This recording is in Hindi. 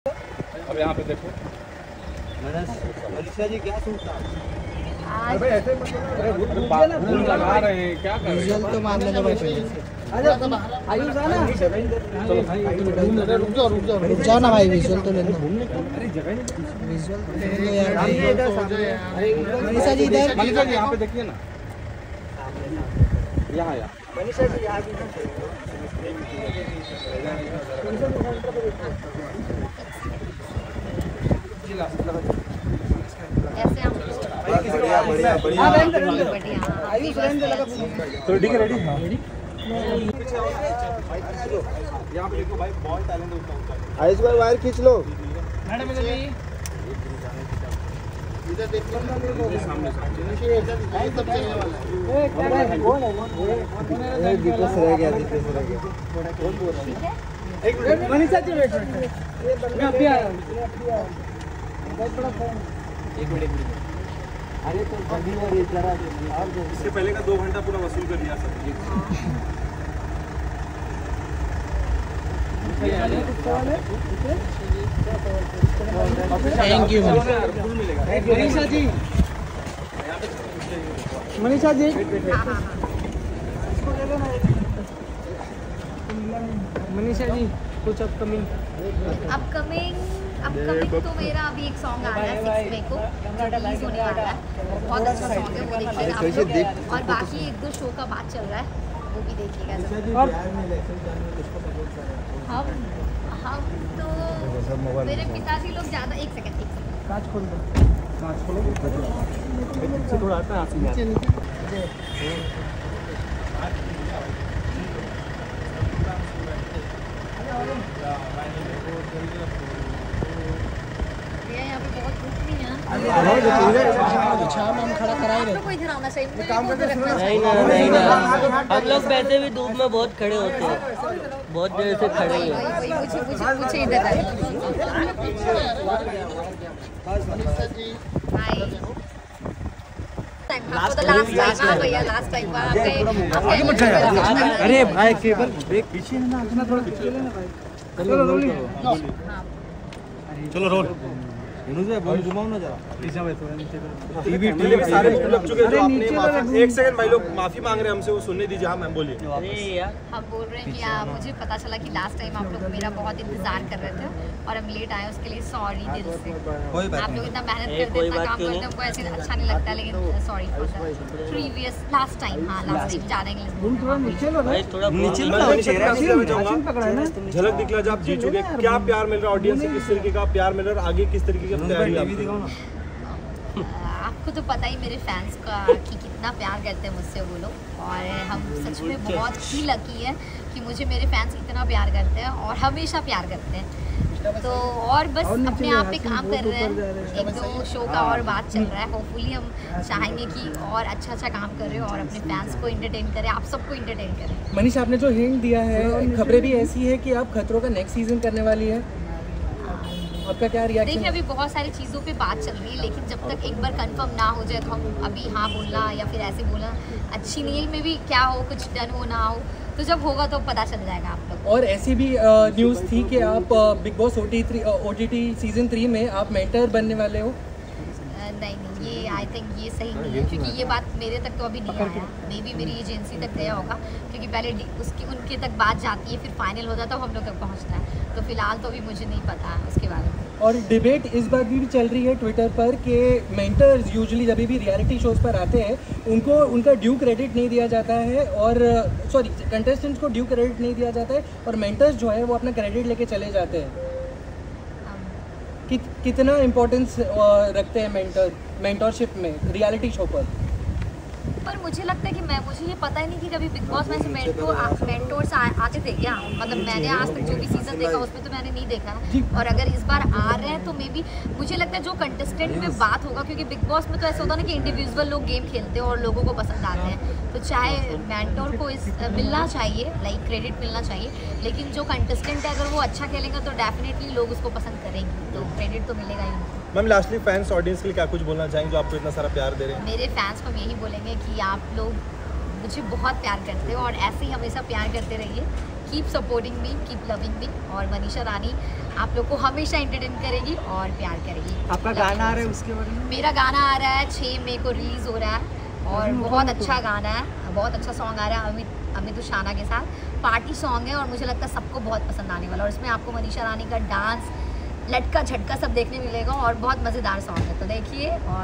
अब यहाँ पे देखो मनीषा जी क्या सोचता है? अरे ऐसे फूल लगा रहे हैं, क्या कर रहे हैं? तो मान लेना भाई पहले। आयुष आना। रुक जाओ ना भाई, विजुअल तो लेना। अरे जगह नहीं, विजुअल तो ले लो यार भाई। मनीषा जी इधर। मनीषा जी यहाँ पे देखिए ना, यहाँ यहाँ मनीषा जी यहाँ की ऐसे हम बढ़िया बढ़िया बढ़िया। आयुष तो ठीक है, रेडी? हाँ रेडी। यहाँ पे देखो भाई, बहुत टैलेंट है उसका। आयुष भाई वायर खींच लो। मैडम इधर नहीं, इधर देखो सामने दीपेश रह गया, दीपेश रह गया। एक मिनट मनीषा जी वेट मैं अभी आ रहा हूँ। एक मिनट। अरे तो जल्दी और ये जरा और इससे पहले का 2 घंटा पूरा वसूल कर लिया सब। Thank you Manisha ji. मनीषा जी मनीषा जी कुछ अपकमिंग तो मेरा अभी एक सॉन्ग आ रहा है 6 मई को रिलीज होने वाला है। बहुत अच्छा सॉन्ग है, वो देखिएगा आप लोग। और बाकी 1-2 शो का बात चल रहा है, वो भी देखिएगा। हम तो मेरे पिताजी लोग ज़्यादा। एक सेकंड कांच खोल दो, कांच खोलो। थोड़ा आता है यहाँ पे बहुत धूप नहीं है। छाव में हम खड़ा कराए रहे। कोई इधर आना चाहिए। नहीं ना हम लोग वैसे भी धूप में बहुत खड़े होते हैं, बहुत देर से खड़े ही हैं। मुझे इधर अरे भाई केबल ब्रेक पीछे है ना, अपना थोड़ा पीछे लेना भाई। चलो रोल। बोल घुमाओ ना जरा, पीछे भाई थोड़ा नीचे करो। टीवी में सारे फूल लग चुके हैं, जो आपने एक सेकंड भाई लोग माफी मांग रहे हैं हमसे, वो सुनने दीजिए। हाँ मैम बोलिए। हम बोल रहे हैं कि मुझे पता चला कि लास्ट टाइम आप लोग मेरा बहुत इंतजार कर रहे थे और हम लेट आए, उसके लिए सॉरी दिल से। आप लोग इतना मेहनत करते हैं, इतना काम करते हैं, हमको ऐसे अच्छा नहीं लगता, लेकिन sorry for the previous last time. हाँ लास्ट टाइम ज़्यादा इंग्लिश झलक दिखला जब आप जीत चुके, क्या प्यार मिल रहा है ऑडियंस से, किस तरीके का प्यार मिल रहा है, आगे किस तरीके की तैयारी आपकी? आपको तो पता ही मेरे फैंस का कि कितना प्यार करते हैं मुझसे वो लोग, और हम सच में बहुत ही लकी है कि मुझे मेरे फैंस इतना प्यार करते हैं और हमेशा प्यार करते हैं। तो और बस अपने आप पे काम कर रहे हैं, 1-2 शो का और बात चल रहा है। होपफुली हम चाहेंगे कि और अच्छा काम करें और अपने फैंस को एंटरटेन करें, आप सबको एंटरटेन करें। मनीषा आपने जो हिंट दिया है, खबरें भी ऐसी है कि आप खतरों का नेक्स्ट सीजन करने वाली है, आपका क्या रिएक्शन? देखिए अभी बहुत सारी चीज़ों पे बात चल रही है, लेकिन जब तक एक बार कंफर्म ना हो जाए तो हम अभी हाँ बोलना या फिर ऐसे बोलना अच्छी नहीं है। में भी क्या हो, कुछ डन हो ना हो, तो जब होगा तो पता चल जाएगा आप लोग। और ऐसी भी न्यूज़ थी कि आप बिग बॉस OTT सीजन 3 में आप मेंटर बनने वाले हो। नहीं, ये आई थिंक ये सही नहीं है, क्योंकि ये बात मेरे तक तो अभी नहीं आया। मे बी मेरी एजेंसी तक गया होगा, क्योंकि पहले उनके तक बात जाती है, फिर फाइनल होता है तब हम लोग तक पहुंचता है। तो फिलहाल तो अभी मुझे नहीं पता उसके बारे में। और डिबेट इस बात भी चल रही है ट्विटर पर कि मेंटर्स यूजुअली जब भी रियलिटी शोज़ पर आते हैं उनको उनका ड्यू क्रेडिट नहीं दिया जाता है, और कंटेस्टेंट्स को ड्यू क्रेडिट नहीं दिया जाता है, और मेंटर्स जो है वो अपना क्रेडिट लेके चले जाते हैं। कितना इम्पोर्टेंस रखते हैं मेंटरशिप में रियलिटी शो पर? पर मुझे लगता है कि मुझे ये पता ही नहीं कि कभी बिग बॉस में से मेंटोर्स आते थे क्या। मतलब मैंने आज तक जो भी सीजन देखा उसमें तो मैंने नहीं देखा ना, और अगर इस बार आ रहे हैं तो मे बी मुझे लगता है जो कंटेस्टेंट में बात होगा, क्योंकि बिग बॉस में तो ऐसा होता है ना कि इंडिविजुअल लोग गेम खेलते हैं और लोगों को पसंद आते हैं, तो चाहे मेंटोर को मिलना चाहिए, लाइक क्रेडिट मिलना चाहिए, लेकिन जो कंटेस्टेंट है अगर वो अच्छा खेलेगा तो डेफिनेटली लोग उसको पसंद करेंगे, तो क्रेडिट तो मिलेगा ही उनको। मैम लास्टली फैंस ऑडियंस के लिए क्या कुछ बोलना चाहेंगे जो आपको इतना सारा प्यार दे रहे हैं? मेरे फैंस को हम यही बोलेंगे कि आप लोग मुझे बहुत प्यार करते हो और ऐसे ही हमेशा प्यार करते रहिए, keep supporting me, keep loving me. और मनीषा रानी आप लोग को हमेशा एंटरटेन करेगी और प्यार करेगी। आपका गाना आ रहा है उसके बारे में? मेरा गाना आ रहा है 6 मई को रिलीज़ हो रहा है और बहुत अच्छा गाना है, बहुत अच्छा सॉन्ग आ रहा है अमित उशाना के साथ। पार्टी सॉन्ग है और मुझे लगता है सबको बहुत पसंद आने वाला। और इसमें आपको मनीषा रानी का डांस, लटका झटका सब देखने मिलेगा और बहुत मज़ेदार सॉन्ग है, तो देखिए। और